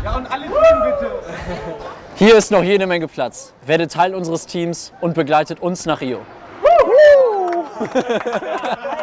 Ja, und alle drüben bitte. Hier ist noch jede Menge Platz. Werdet Teil unseres Teams und begleitet uns nach Rio.